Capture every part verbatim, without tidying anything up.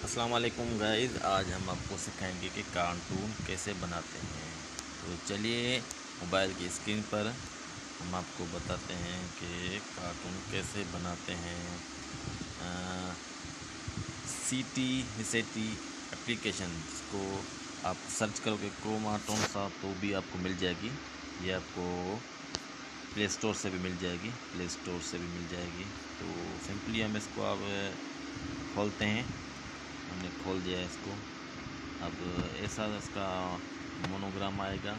अस्सलाम वालेकुम गाइस, आज हम आपको सिखाएंगे कि कार्टून कैसे बनाते हैं। तो चलिए मोबाइल की स्क्रीन पर हम आपको बताते हैं कि कार्टून कैसे बनाते हैं। सी टी हिसेटी एप्लीकेशन को आप सर्च करोगे क्रोमाटोन सा तो भी आपको मिल जाएगी। ये आपको प्ले स्टोर से भी मिल जाएगी प्ले स्टोर से भी मिल जाएगी। तो सिंपली हम इसको अब खोलते हैं। हमने खोल दिया है इसको। अब ऐसा इसका मोनोग्राम आएगा।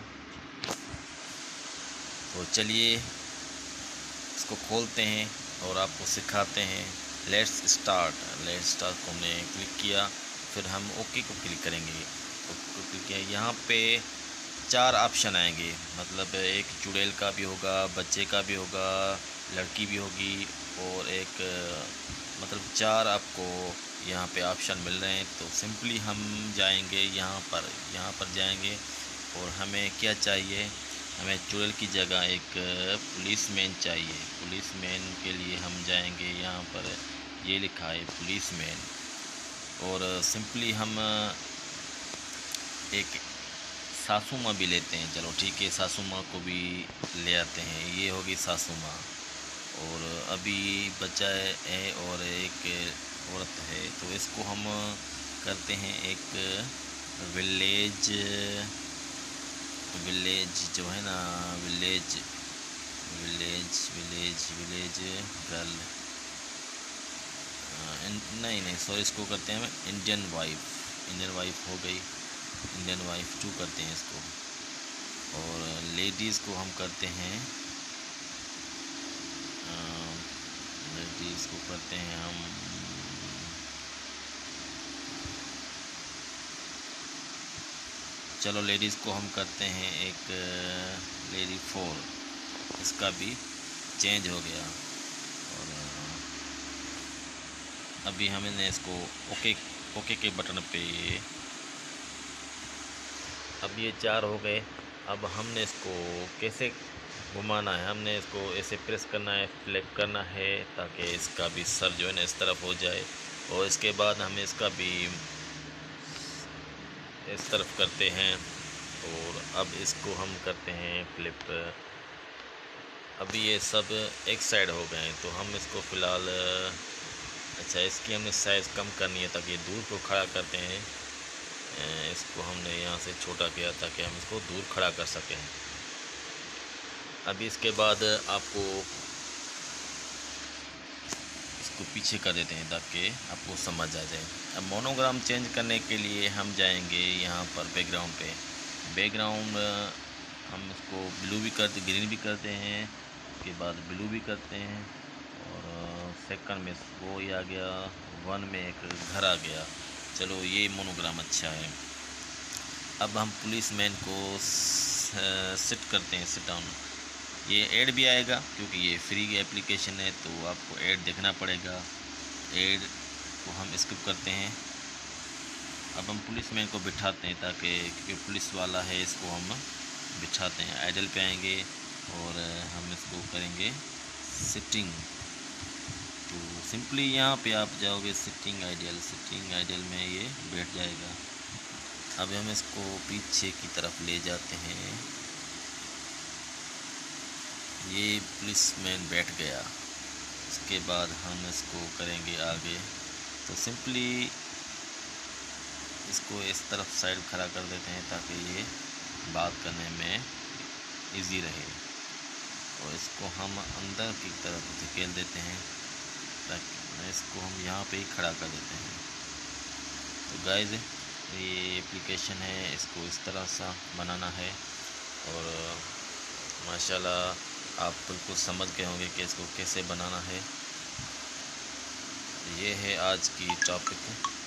तो चलिए इसको खोलते हैं और आपको सिखाते हैं। लेट्स स्टार्ट लेट्स स्टार्ट को हमने क्लिक किया, फिर हम ओके को क्लिक करेंगे। ओके क्लिक किया, यहाँ पे चार ऑप्शन आएंगे, मतलब एक चुड़ैल का भी होगा, बच्चे का भी होगा, लड़की भी होगी और एक मतलब चार आपको यहाँ पे ऑप्शन मिल रहे हैं। तो सिंपली हम जाएंगे यहाँ पर यहाँ पर जाएंगे और हमें क्या चाहिए, हमें चुड़ैल की जगह एक पुलिसमैन चाहिए। पुलिसमैन के लिए हम जाएंगे, यहाँ पर ये लिखा है पुलिसमैन। और सिंपली हम एक सासू माँ भी लेते हैं। चलो ठीक है, सासू माँ को भी ले आते हैं। ये होगी सासू माँ। और अभी बच्चा है और एक औरत है, तो इसको हम करते हैं एक विलेज विलेज जो है ना, village village village village girl, नहीं नहीं सॉरी, इसको करते हैं इंडियन वाइफ। इंडियन वाइफ हो गई, इंडियन वाइफ टू करते हैं इसको। और लेडीज़ को हम करते हैं लेडीज़ को करते हैं हम चलो लेडीज़ को हम करते हैं एक लेडी फोर। इसका भी चेंज हो गया। और अभी हमने इसको ओके ओके के बटन पे, अब ये चार हो गए। अब हमने इसको कैसे घुमाना है, हमने इसको ऐसे प्रेस करना है, फ्लिप करना है ताकि इसका भी सर जो है ना इस तरफ हो जाए। और इसके बाद हमें इसका भी इस तरफ करते हैं। और अब इसको हम करते हैं फ्लिप। अभी ये सब एक साइड हो गए हैं, तो हम इसको फ़िलहाल, अच्छा इसकी हमने साइज़ कम करनी है ताकि दूर को खड़ा करते हैं। इसको हमने यहाँ से छोटा किया ताकि हम इसको दूर खड़ा कर सकें। अभी इसके बाद आपको इसको पीछे कर देते हैं ताकि आपको समझ आ जाए। अब मोनोग्राम चेंज करने के लिए हम जाएंगे यहाँ पर बैकग्राउंड पे। बैकग्राउंड हम इसको ब्लू भी करते, ग्रीन भी करते हैं, उसके बाद ब्लू भी करते हैं। और सेकंड में वो ये आ गया, वन में एक घर आ गया। चलो ये मोनोग्राम अच्छा है। अब हम पुलिसमैन को सिट करते हैं, सिट डाउन। ये ऐड भी आएगा क्योंकि ये फ्री एप्लीकेशन है, तो आपको ऐड देखना पड़ेगा। ऐड को हम स्किप करते हैं। अब हम पुलिसमैन को बिठाते हैं ताकि, क्योंकि पुलिस वाला है, इसको हम बिठाते हैं। आइडल पे आएंगे और हम इसको करेंगे सिटिंग। तो सिंपली यहाँ पे आप जाओगे सिटिंग आइडियल, सिटिंग आइडियल में ये बैठ जाएगा। अब हम इसको पीछे की तरफ ले जाते हैं। ये पुलिसमैन बैठ गया। इसके बाद हम इसको करेंगे आगे। तो सिंपली इसको इस तरफ साइड खड़ा कर देते हैं ताकि ये बात करने में इजी रहे। और इसको हम अंदर की तरफ धकेल देते हैं ताकि इसको हम यहाँ पे ही खड़ा कर देते हैं। तो गाइस ये एप्लीकेशन है, इसको इस तरह सा बनाना है। और माशाल्लाह आप बिल्कुल समझ गए होंगे कि इसको कैसे बनाना है। ये है आज की टॉपिक।